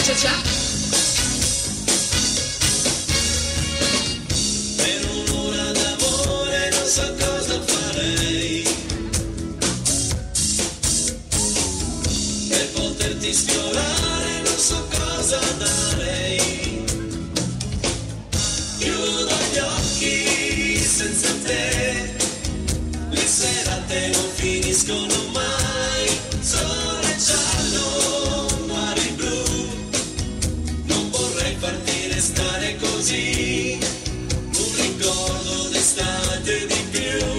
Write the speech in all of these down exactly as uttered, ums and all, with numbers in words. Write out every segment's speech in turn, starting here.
cia cia. Per un'ora d'amore non so cosa farei, per poterti sfiorare non so cosa darei. Chiudo gli occhi senza te, le serate non finiscono mai. Sole giallo, mare blu, non vorrei farti restare così, un ricordo d'estate di più.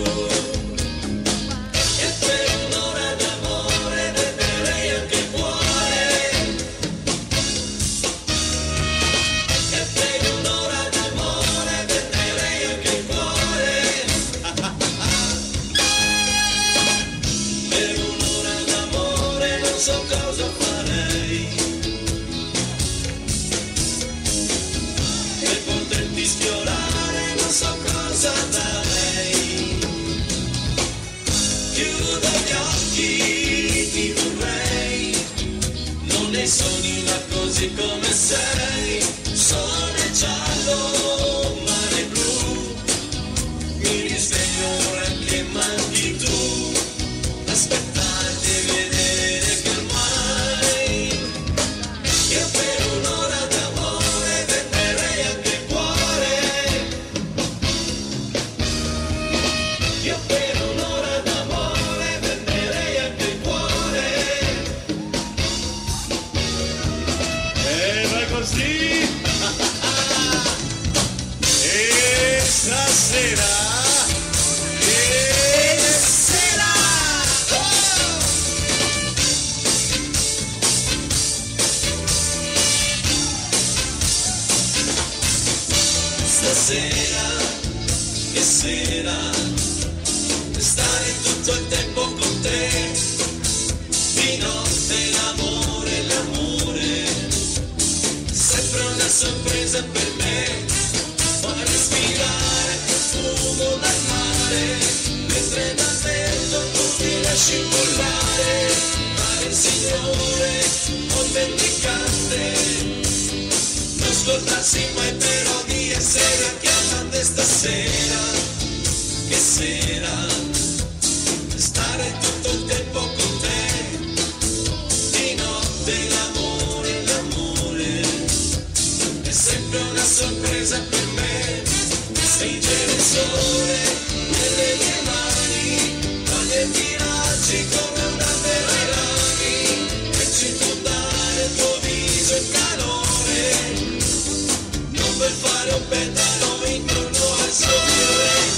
E per un'ora d'amore venderei anche il cuore, e per un'ora d'amore venderei anche il cuore. Per un'ora d'amore non so cosa farei, per poterti sfiorare non so cosa darei. Chiudo gli occhi, ti vorrei, non nei sogni ma così come sei. Sole giallo, mare blu, mi risveglio ora che manchi tu. Aspettarti e vedere che ormai io per un'ora d'amore venderei anche il cuore. Io per un'ora d'amore venderei anche il cuore. E vai così. E stasera, e sera, stasera, che sera, per stare tutto il tempo con te, di notte l'amore, l'amore, sempre una sorpresa per me, far respirare il profumo dal mare, mentre dal vento tu ti lasci volare, fare il signore, un mendicante, non scordarsi mai però di essere chiamante stasera, che sera, per stare tutto il tempo con te, di notte l'amore, l'amore, è sempre una sorpresa per me, stringere il sole nelle mie mani, toglierti i raggi come un albero ai rami, e circondare il tuo viso in calore, non per fare un petalo intorno al sole.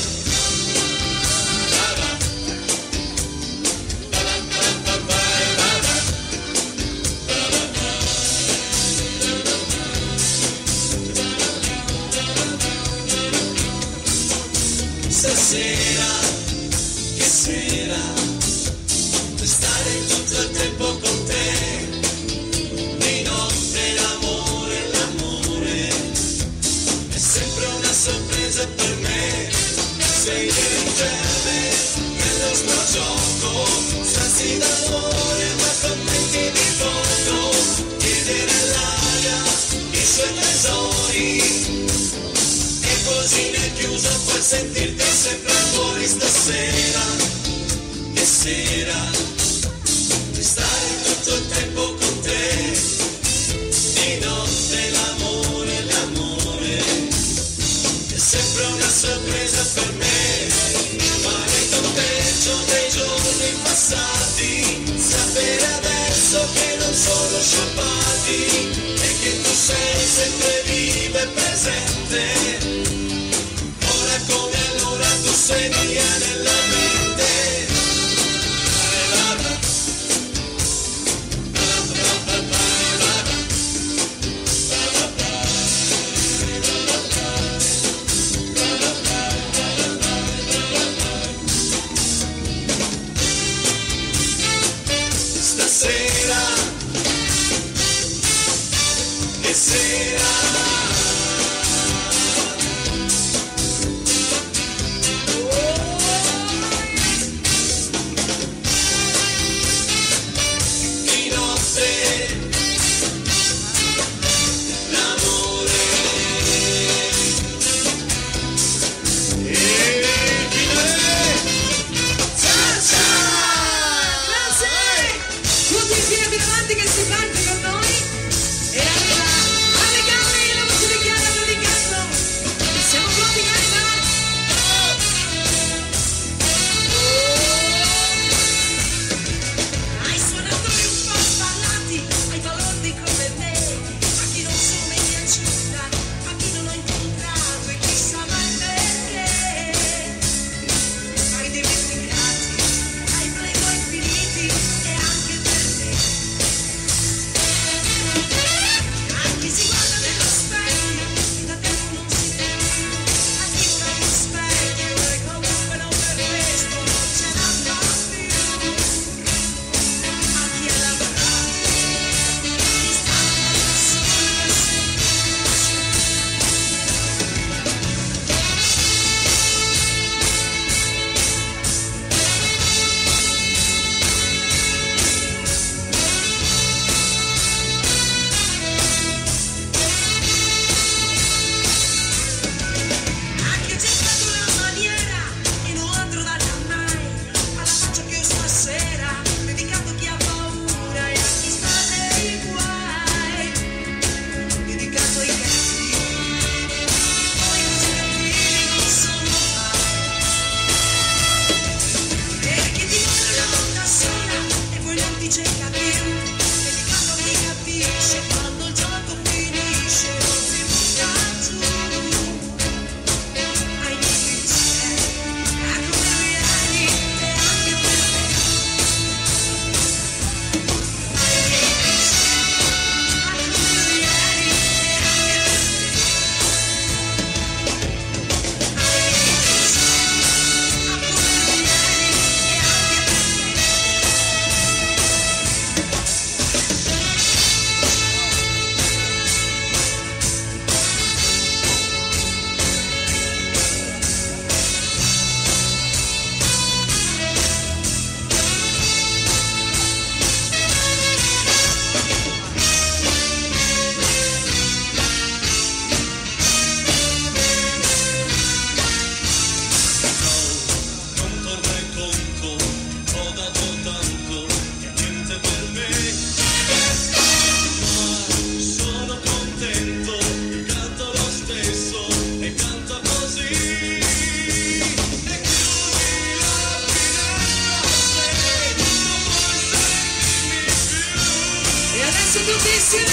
Stasera, che sera, per stare tutto il tempo con te, di notte l'amore, l'amore, è sempre una sorpresa per me, sei leggere nel nostro gioco, sassi d'amore ma commenti di foto, chiedere all'aria i suoi tesori, e così nel chiuso puoi sentirti sempre fuori stasera, che sera, per stare tutto il tempo con te, di notte l'amore, l'amore, è sempre una sorpresa per me, fare il conteggio dei giorni passati, sapere adesso che non sono sciappati, e che tu sei sempre viva e presente, ora come allora tu sei mia nella mente. Stasera, che sera, di notte tutti insieme.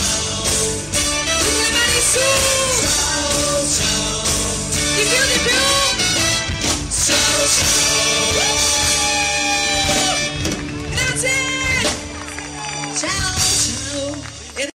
Di più, di più!